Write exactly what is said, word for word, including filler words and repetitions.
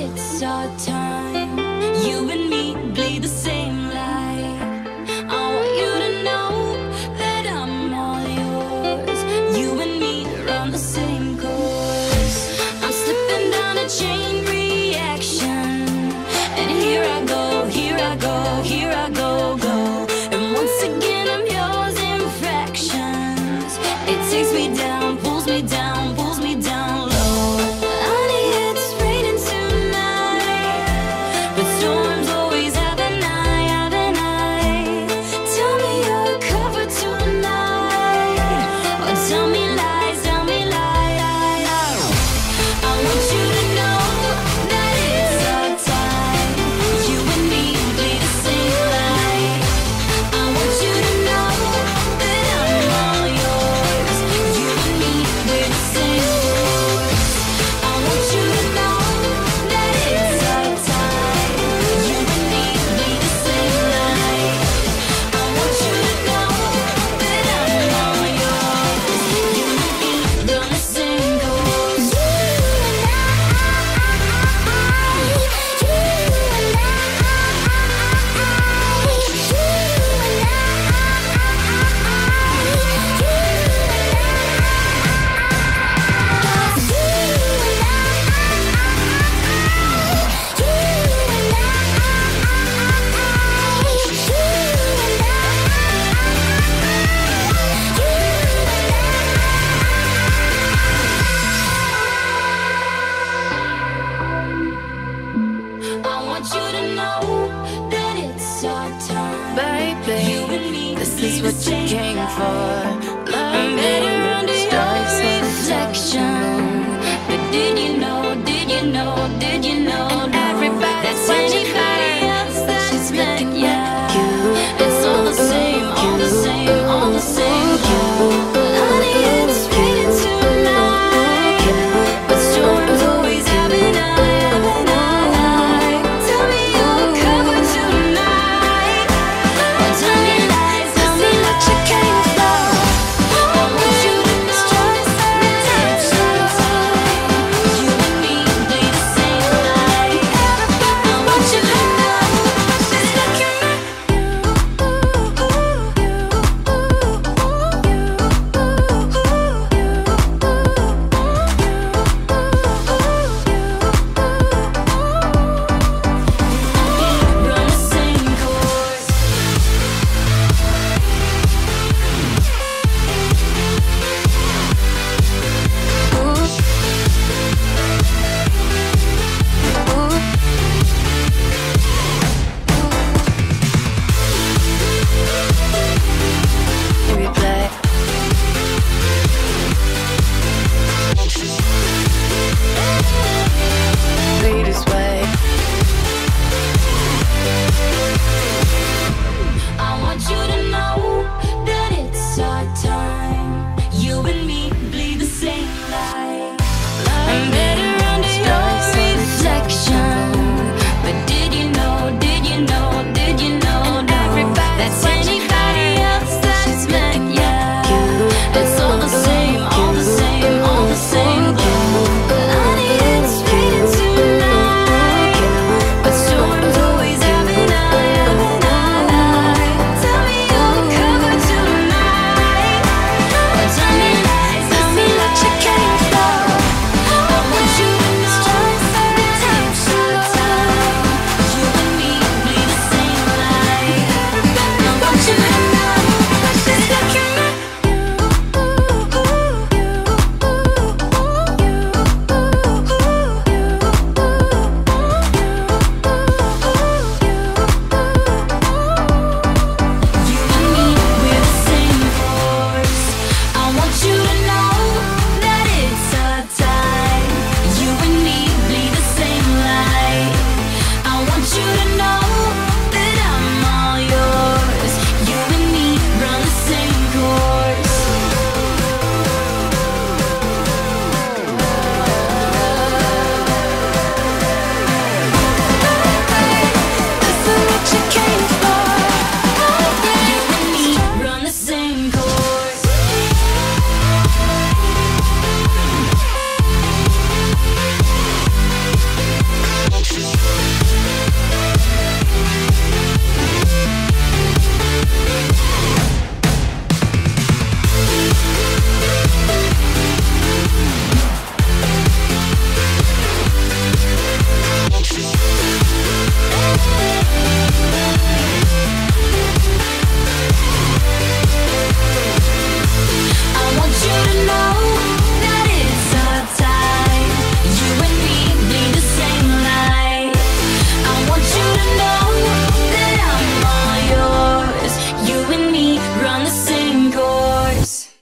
it's our time. You and me bleed the same light. I want you to know that I'm all yours. You and me run the same course. I'm slipping down a chain reaction, and here I go, here I go, here I go, go. And once again I'm yours in fractions. It takes me down, pulls me down, pulls me down low. Honey, it's raining tonight, but storms always have a night, have a night. Tell me you're covered tonight, or tell me lies, tell me lies. I want you to know that it's our time. You and me bleed the same light. I want you to know that I'm all yours. You and me, we're the same course. I want you to know that it's our time. You and me bleed the same light. I want you to know that I'm all yours. You and me run the same course. You and I, you and I, I want you to know that it's our time. Baby, You and me this bleed is the what you same came light. for.